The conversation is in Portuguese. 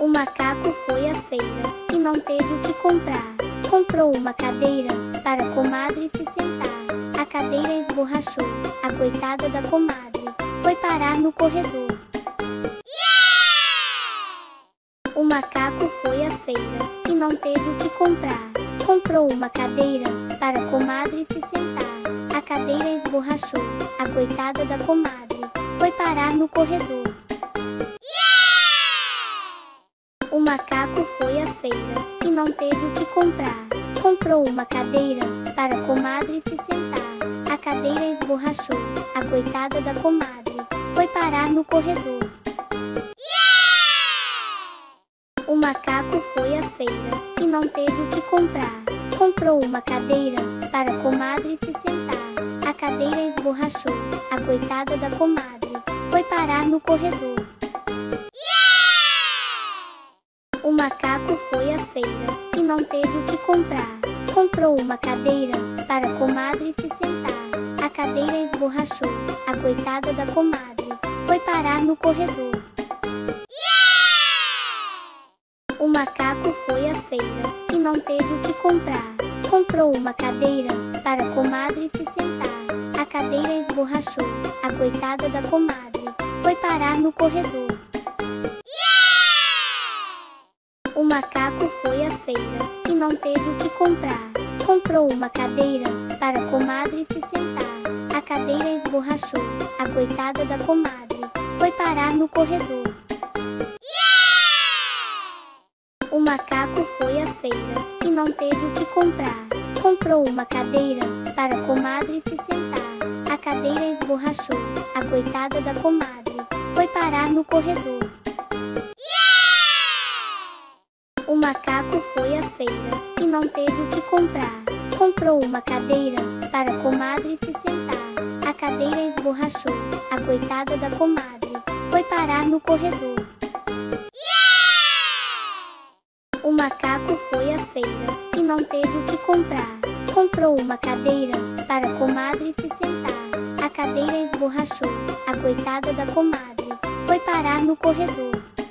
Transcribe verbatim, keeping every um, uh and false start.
O macaco foi à feira e não teve o que comprar. Comprou uma cadeira para a comadre se sentar. A cadeira esborrachou. A coitada da comadre foi parar no corredor. O macaco foi à feira e não teve o que comprar. Comprou uma cadeira para a comadre se sentar. A cadeira esborrachou. A coitada da comadre foi parar no corredor. O macaco foi à feira e não teve o que comprar. Comprou uma cadeira para a comadre se sentar. A cadeira esborrachou. A coitada da comadre foi parar no corredor. O macaco foi à feira e não teve o que comprar. Comprou uma cadeira para a comadre se sentar. A cadeira esborrachou. A coitada da comadre foi parar no corredor. O macaco foi à feira e não teve o que comprar. Comprou uma cadeira para a comadre se sentar. A cadeira esborrachou. A coitada da comadre foi parar no corredor. O macaco foi à feira e não teve o que comprar. Comprou uma cadeira para a comadre se sentar. A cadeira esborrachou. A coitada da comadre foi parar no corredor. O macaco foi à feira e não teve o que comprar. Comprou uma cadeira para a comadre se sentar. A cadeira esborrachou. A coitada da comadre foi parar no corredor. O macaco foi à feira e não teve o que comprar. Comprou uma cadeira para a comadre se sentar. A cadeira esborrachou. A coitada da comadre foi parar no corredor. O macaco foi à feira e não teve o que comprar. Comprou uma cadeira para a comadre se sentar. A cadeira esborrachou. A coitada da comadre foi parar no corredor. O macaco foi à feira e não teve o que comprar. Comprou uma cadeira para a comadre se sentar. A cadeira esborrachou. A coitada da comadre foi parar no corredor.